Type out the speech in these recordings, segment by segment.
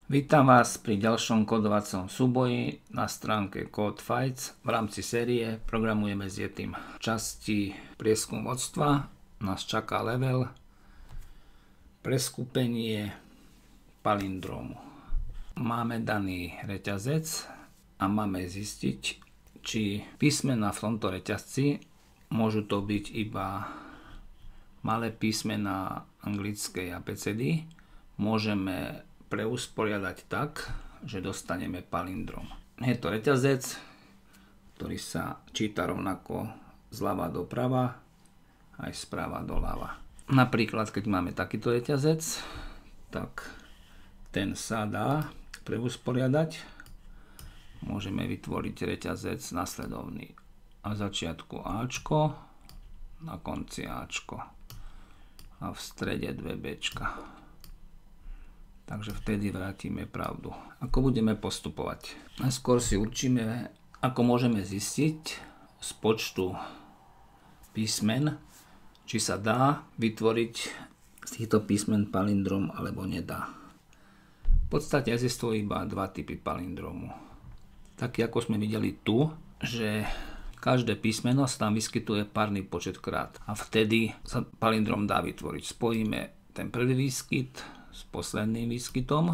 Vítam vás pri ďalšom kodovacom súboji na stránke CodeFights. V rámci série programujeme s Yetim. V časti prieskum vodstva nás čaká level preskupenie palindromu. Máme daný reťazec a máme zistiť, či písmená v tomto reťazci môžu to byť iba malé písmená anglickej abecedy. Môžeme preusporiadať tak, že dostaneme palindrom. Je to reťazec, ktorý sa číta rovnako zľava doprava aj sprava doľava. Napríklad, keď máme takýto reťazec, tak ten sa dá preusporiadať. Môžeme vytvoriť reťazec nasledovný. Na začiatku Ačko, na konci Ačko a v strede dve Bčka. Takže vtedy vrátime pravdu. Ako budeme postupovať? Najskôr si určíme, ako môžeme zistiť z počtu písmen, či sa dá vytvoriť z týchto písmen palindrom alebo nedá. V podstate existujú iba dva typy palindromu. Taký ako sme videli tu, že každé písmeno sa tam vyskytuje párny počet krát. A vtedy sa palindrom dá vytvoriť. Spojíme ten prvý výskyt s posledným výskytom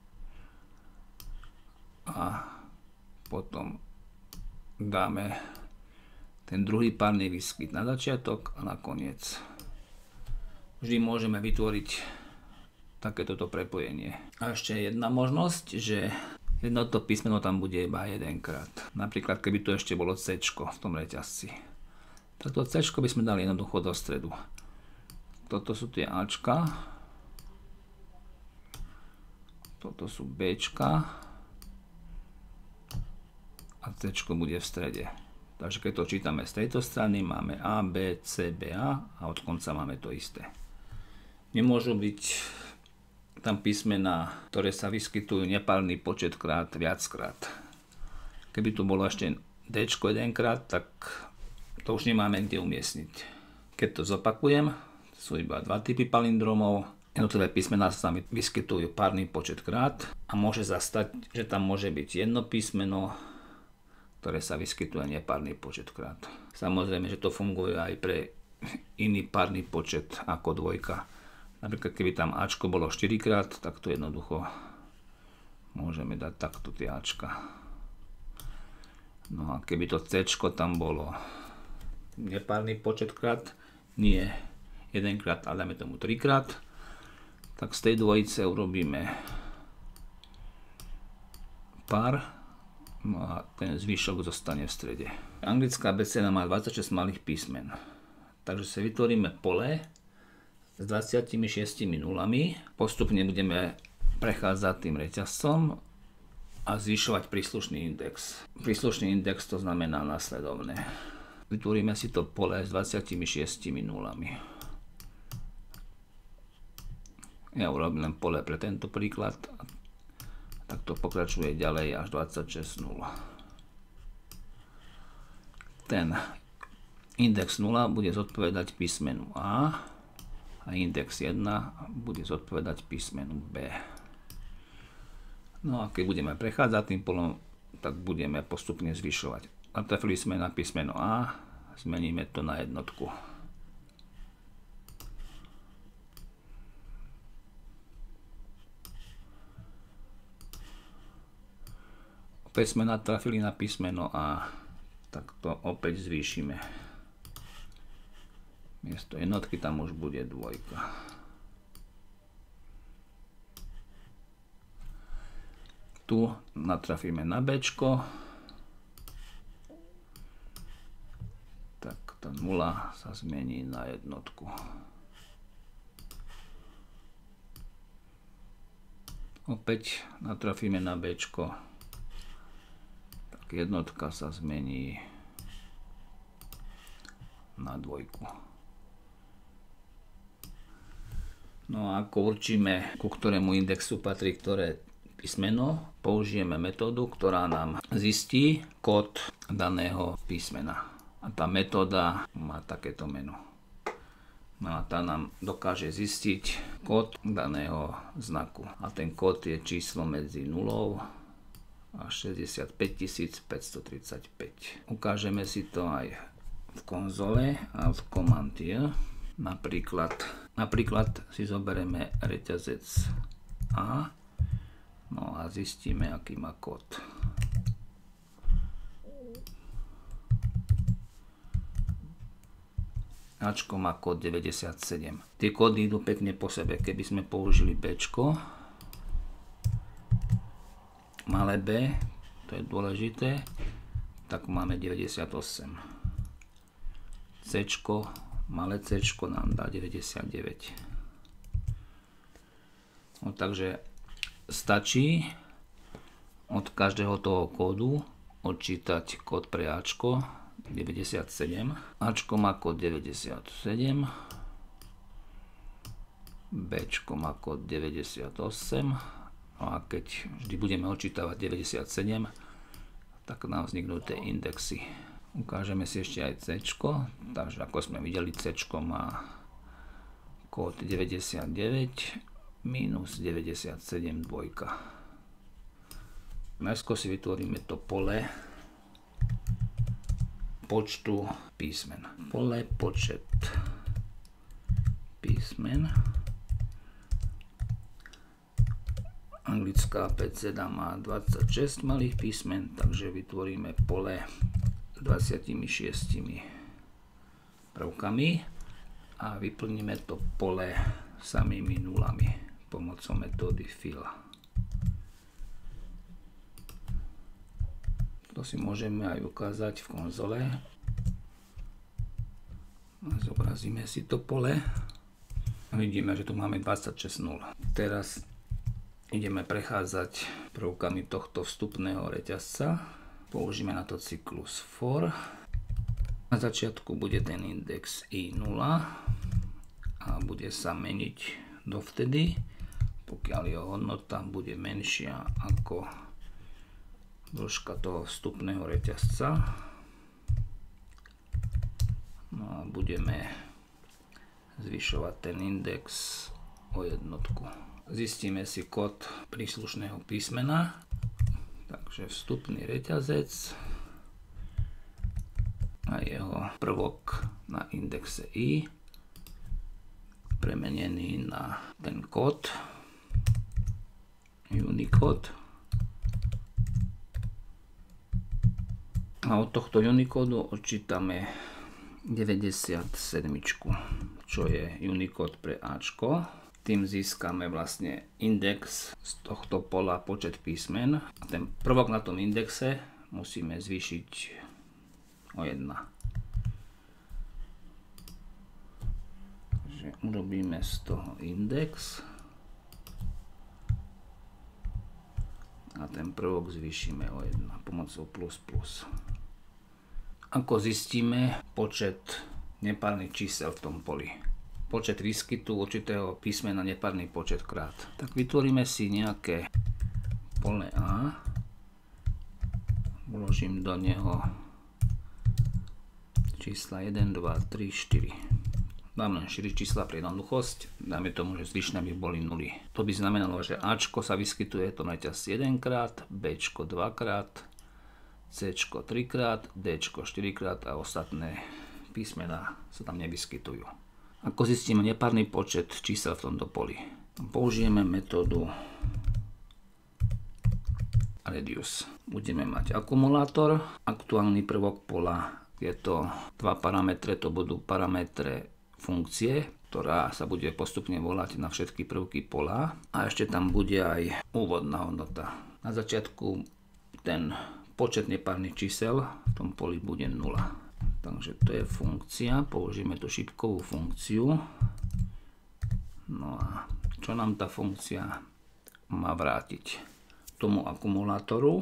a potom dáme ten druhý párny výskyt na začiatok a na koniec. Vždy môžeme vytvoriť takéto prepojenie. A ešte jedna možnosť, že jedno to písmeno tam bude iba jedenkrát. Napríklad keby tu ešte bolo C v tom reťazci. Tak to C by sme dali jednoducho do stredu. Toto sú tie Ačka. Toto sú Bčka a C bude v strede. Takže keď to čítame z tejto strany, máme A, B, C, B, A a od konca máme to isté. Nemôžu byť tam písmená, ktoré sa vyskytujú nepárny počet krát viackrát. Keby tu bolo ešte D jedenkrát, tak to už nemáme kde umiestniť. Keď to zopakujem, sú iba dva typy palindromov. Jednotlivé písmená sa tam vyskytujú párny počet krát a môže sa stať, že tam môže byť jedno písmeno, ktoré sa vyskytuje nepárny počet krát. Samozrejme, že to funguje aj pre iný párny počet ako dvojka. Napríklad, keby tam Ačko bolo 4 krát, tak to jednoducho môžeme dať takto tie Ačka. No a keby to C tam bolo nepárny počet krát, nie jedenkrát, ale dáme tomu 3 krát, tak z tej dvojice urobíme pár, no a ten zvyšok zostane v strede. Anglická abeceda má 26 malých písmen, takže si vytvoríme pole s 26 nulami. Postupne budeme prechádzať tým reťazcom a zvyšovať príslušný index. Príslušný index to znamená nasledovné. Vytvoríme si to pole s 26 nulami. Ja urobím len pole pre tento príklad, tak to pokračuje ďalej až 26 0. Ten index 0 bude zodpovedať písmenu A a index 1 bude zodpovedať písmenu B. No a keď budeme prechádzať tým polom, tak budeme postupne zvyšovať. Natrafili sme na písmeno A, zmeníme to na jednotku. Opäť sme natrafili na písmeno A, tak to opäť zvýšime. Miesto jednotky tam už bude dvojka. Tu natrafíme na Bčko, tak tá 0 sa zmení na jednotku. Opäť natrafíme na Bčko, jednotka sa zmení na dvojku. No a ako určíme, ku ktorému indexu patrí ktoré písmeno, použijeme metódu, ktorá nám zistí kód daného písmena. A tá metóda má takéto meno. No a tá nám dokáže zistiť kód daného znaku. A ten kód je číslo medzi 0 a 65 535. Ukážeme si to aj v konzole a v Command J. Napríklad si zoberieme reťazec A, no a zistíme, aký má kód. Ačko má kód 97. Tie kódy idú pekne po sebe. Keby sme použili Bčko, malé B, to je dôležité, tak máme 98. Cčko, malé Cčko nám dá 99. No, takže stačí od každého toho kódu odčítať kód pre Ačko 97. Ačko má kód 97. Bčko má kód 98. No a keď vždy budeme odčítavať 97, tak nám vzniknú tie indexy. Ukážeme si ešte aj Cčko. Takže ako sme videli, Cčko má kód 99 minus 97 dvojka. Najskôr si vytvoríme to pole počtu písmen. Pole počet písmen. Anglická abeceda má 26 malých písmen, takže vytvoríme pole s 26 prvkami a vyplníme to pole samými nulami pomocou metódy fill. To si môžeme aj ukázať v konzole. Zobrazíme si to pole. Vidíme, že tu máme 26 nul. Teraz ideme prechádzať prvkami tohto vstupného reťazca. Použijeme na to cyklus for. Na začiatku bude ten index i0 a bude sa meniť dovtedy, pokiaľ jeho hodnota bude menšia ako dĺžka toho vstupného reťazca. No a budeme zvyšovať ten index o jednotku. Zistíme si kód príslušného písmena. Takže vstupný reťazec a jeho prvok na indexe i premenený na ten kód Unicode. A od tohto Unicode odčítame 97, čo je Unicode pre Ačko. Tým získame vlastne index z tohto pola počet písmen. A ten prvok na tom indexe musíme zvýšiť o 1. Takže urobíme z toho index a ten prvok zvýšime o 1 pomocou plus plus. Ako zistíme počet nepárnych čísel v tom poli? Počet výskytu určitého písmena nepárny počet krát. Tak vytvoríme si nejaké pole A. Vložím do neho čísla 1, 2, 3, 4. Dám len 4 čísla pre jednoduchosť. Dáme tomu, že zvyšné by boli nuly. To by znamenalo, že Ačko sa vyskytuje to reťazci 1 krát, Bčko 2 krát, Cčko 3 krát, Dčko 4 krát a ostatné písmená sa tam nevyskytujú. Ako zistíme nepárny počet čísel v tomto poli? Použijeme metódu reduce. Budeme mať akumulátor, aktuálny prvok pola, je to dva parametre, to budú parametre funkcie, ktorá sa bude postupne volať na všetky prvky pola a ešte tam bude aj úvodná hodnota. Na začiatku ten počet nepárnych čísel v tom poli bude 0. Takže to je funkcia, použijeme tú šípkovú funkciu. No a čo nám tá funkcia má vrátiť? Tomu akumulátoru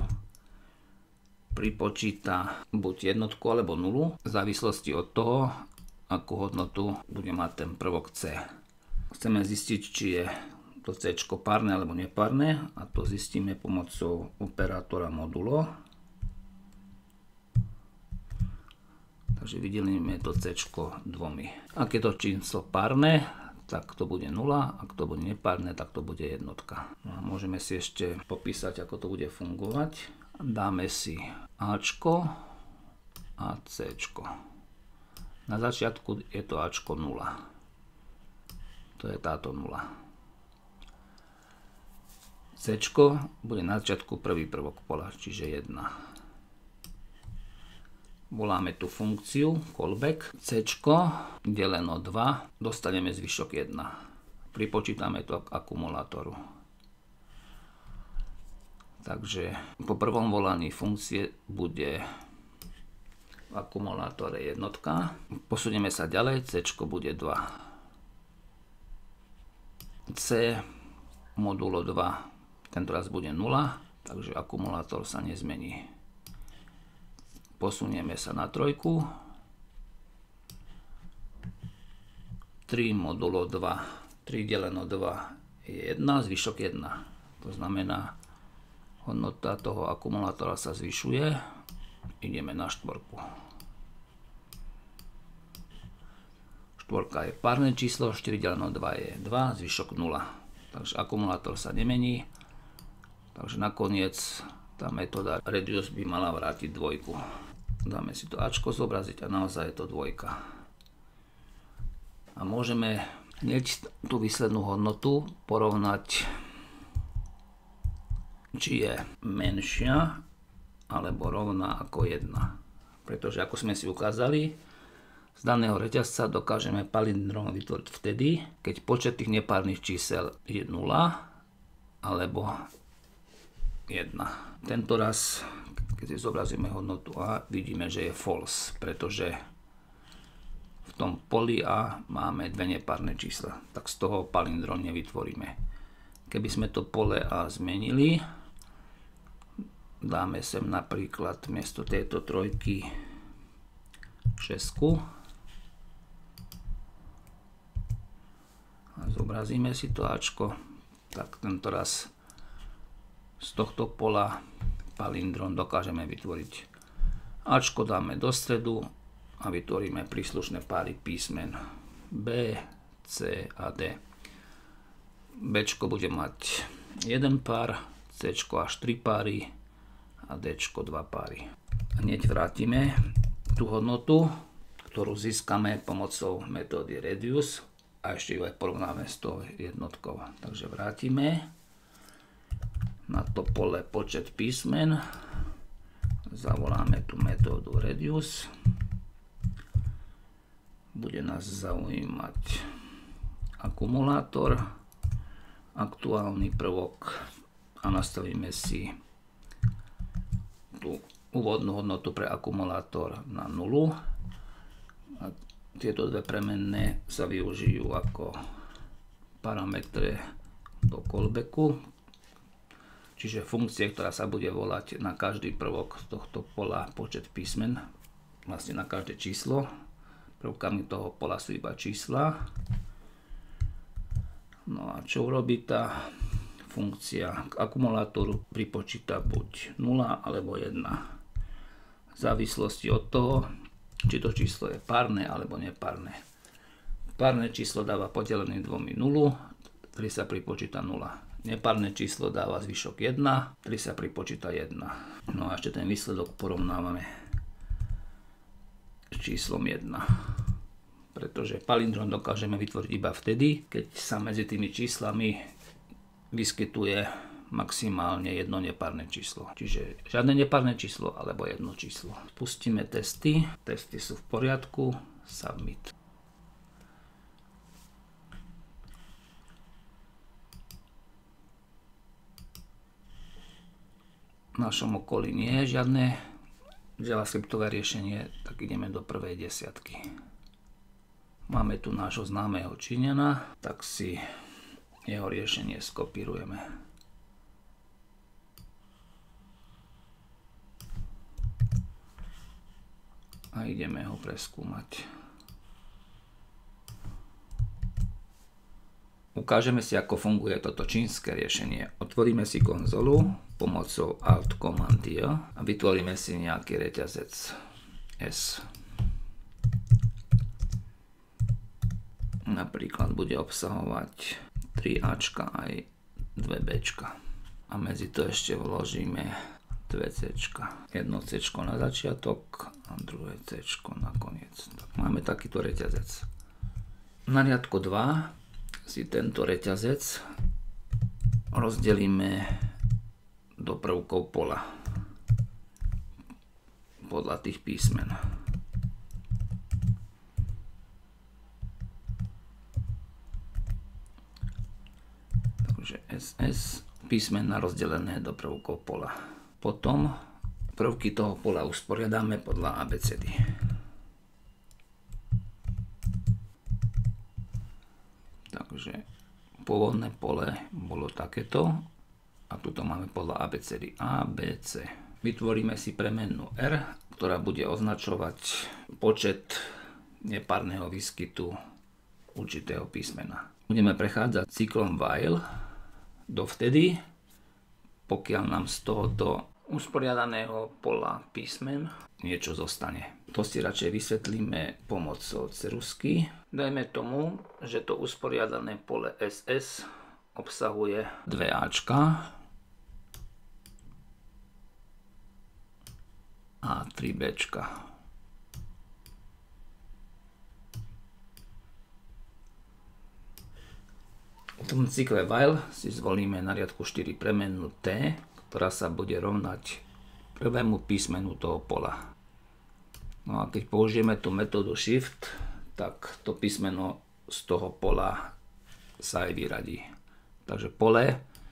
pripočíta buď jednotku alebo nulu, v závislosti od toho, akú hodnotu bude mať ten prvok C. Chceme zistiť, či je to C párne alebo nepárne a to zistíme pomocou operátora modulo. Takže vydelíme to C dvomi. Ak je to číslo párne, tak to bude 0, ak to bude nepárne, tak to bude jednotka. No a môžeme si ešte popísať, ako to bude fungovať. Dáme si Ačko a Cčko. Na začiatku je to Ačko 0. To je táto 0. Cčko bude na začiatku prvý prvok pola, čiže 1. Voláme tú funkciu callback. Cčko deleno 2, dostaneme zvyšok 1. Pripočítame to k akumulátoru. Takže po prvom volaní funkcie bude v akumulátore jednotka. Posunieme sa ďalej, Cčko bude 2. C modulo 2 tentoraz bude 0, takže akumulátor sa nezmení. Posunieme sa na trojku. 3 modulo 2. 3 deleno 2 je 1, zvyšok 1. To znamená, hodnota toho akumulátora sa zvyšuje. Ideme na štvorku. Štvorka je párne číslo, 4 deleno 2 je 2, zvyšok 0. Takže akumulátor sa nemení. Takže nakoniec tá metóda reduce by mala vrátiť dvojku. Dáme si to Ačko zobraziť a naozaj je to dvojka. A môžeme hneď tú výslednú hodnotu porovnať, či je menšia alebo rovná ako 1. Pretože ako sme si ukázali, z daného reťazca dokážeme palindrom vytvoriť vtedy, keď počet tých nepárnych čísel je 0 alebo 1. Tento raz, keď si zobrazíme hodnotu A, vidíme, že je false, pretože v tom poli A máme dve nepárne čísla, tak z toho palindrom nevytvoríme. Keby sme to pole A zmenili, dáme sem napríklad miesto tejto trojky 6 a zobrazíme si to Ačko, tak tento raz z tohto pola palindrom dokážeme vytvoriť Ačko, dáme do stredu a vytvoríme príslušné páry písmen B, C a D. Bčko bude mať jeden pár, Cčko až 3 páry a Dčko 2 páry. Hneď vrátime tú hodnotu, ktorú získame pomocou metódy reduce a ešte ju aj porovnáme s tou jednotkou. Takže vrátime na to pole počet písmen, zavoláme tú metódu reduce, bude nás zaujímať akumulátor, aktuálny prvok a nastavíme si tú úvodnú hodnotu pre akumulátor na 0 a tieto dve premenné sa využijú ako parametre do callbacku, čiže funkcie, ktorá sa bude volať na každý prvok z tohto pola počet písmen, vlastne na každé číslo. Prvkami toho pola sú iba čísla. No a čo urobí tá funkcia? K akumulátoru pripočíta buď 0 alebo 1. V závislosti od toho, či to číslo je párne alebo nepárne. Párne číslo dáva podelený dvomi 0, ktorý sa pripočíta 0. Nepárne číslo dáva zvyšok 1, ktorý sa pripočíta 1. No a ešte ten výsledok porovnávame s číslom 1. Pretože palindrom dokážeme vytvoriť iba vtedy, keď sa medzi tými číslami vyskytuje maximálne jedno nepárne číslo. Čiže žiadne nepárne číslo alebo jedno číslo. Pustíme testy. Testy sú v poriadku. Submit. V našom okolí nie je žiadne javascriptové riešenie, tak ideme do prvej desiatky. Máme tu nášho známeho Číňana, tak si jeho riešenie skopírujeme. A ideme ho preskúmať. Ukážeme si, ako funguje toto čínske riešenie. Otvoríme si konzolu pomocou Alt Command J a vytvoríme si nejaký reťazec S. napríklad bude obsahovať 3 Ačka aj 2 Bčka. A medzi to ešte vložíme 2 Cčka. Jedno Cčko na začiatok a druhé Cčko na koniec. Tak máme takýto reťazec. Na riadku 2 si tento reťazec rozdelíme do prvkov pola podľa tých písmen. Takže SS, písmena rozdelené do prvkov pola. Potom prvky toho pola usporiadáme podľa abecedy. Takže pôvodné pole bolo takéto a tuto máme podľa abecedy A, B, C. Vytvoríme si premennú R, ktorá bude označovať počet nepárneho výskytu určitého písmena. Budeme prechádzať cyklom while dovtedy, pokiaľ nám z tohoto usporiadaného pola písmen niečo zostane. To si radšej vysvetlíme pomocou ceruzky. Dajme tomu, že to usporiadané pole SS obsahuje 2 Ačka a 3 Bčka. V tom cykle while si zvolíme na riadku 4 premennú T, ktorá sa bude rovnať prvému písmenu toho pola. No a keď použijeme tú metódu shift, tak to písmeno z toho pola sa aj vyradí. Takže pole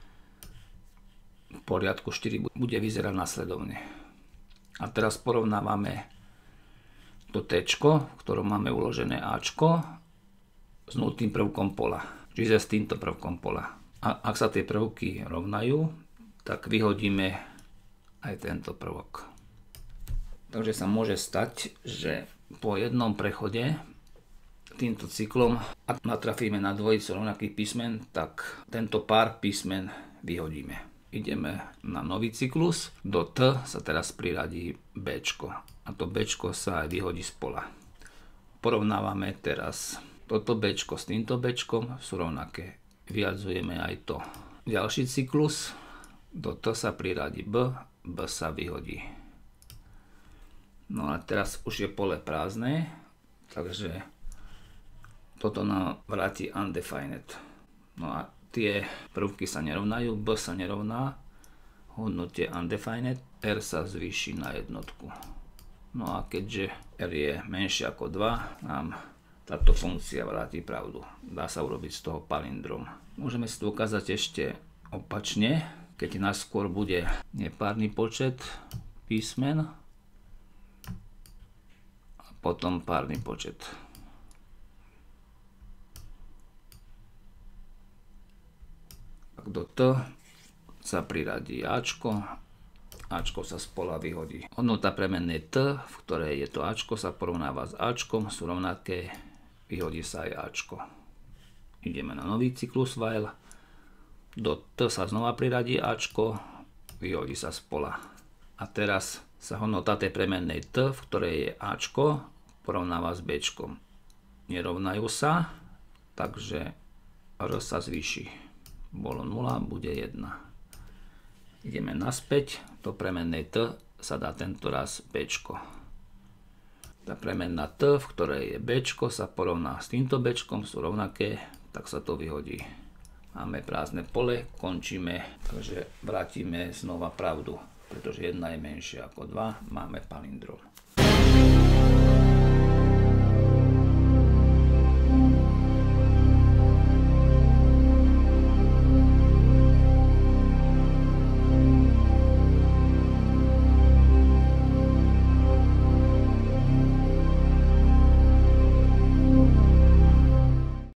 v poriadku 4 bude vyzerať nasledovne. A teraz porovnávame to T, v ktorom máme uložené Ačko s nultým prvkom pola, čiže s týmto prvkom pola. A ak sa tie prvky rovnajú, tak vyhodíme aj tento prvok. Takže sa môže stať, že po jednom prechode týmto cyklom, ak natrafíme na dvojicu rovnakých písmen, tak tento pár písmen vyhodíme. Ideme na nový cyklus. Do T sa teraz priradí Bčko. A to Bčko sa aj vyhodí z pola. Porovnávame teraz toto Bčko s týmto Bčkom, sú rovnaké. Vyjadzujeme aj to. Ďalší cyklus. Do T sa priradí B, B sa vyhodí. No a teraz už je pole prázdne, takže toto nám vráti undefined. No a tie prvky sa nerovnajú, B sa nerovná, hodnote undefined, R sa zvýši na jednotku. No a keďže R je menšie ako 2, nám táto funkcia vráti pravdu. Dá sa urobiť z toho palindrom. Môžeme si to ukázať ešte opačne, keď najskôr bude nepárny počet písmen a potom párny počet. Do T sa priradí Ačko, Ačko sa z pola vyhodí. Hodnota premennej T, v ktorej je to Ačko, sa porovnáva s Ačkom, sú rovnaké, vyhodí sa aj Ačko. Ideme na nový cyklus while. Do T sa znova priradí Ačko, vyhodí sa z pola. A teraz sa hodnota tej premennej T, v ktorej je Ačko, porovnáva s Bčkom. Nerovnajú sa, takže R sa zvýši. Bolo 0, bude 1. Ideme naspäť, do premennej T sa dá tento raz Bčko. Tá premenná T, v ktorej je Bčko, sa porovná s týmto Bčkom, sú rovnaké, tak sa to vyhodí. Máme prázdne pole, končíme, takže vrátime znova pravdu, pretože 1 je menšia ako 2, máme palindrom.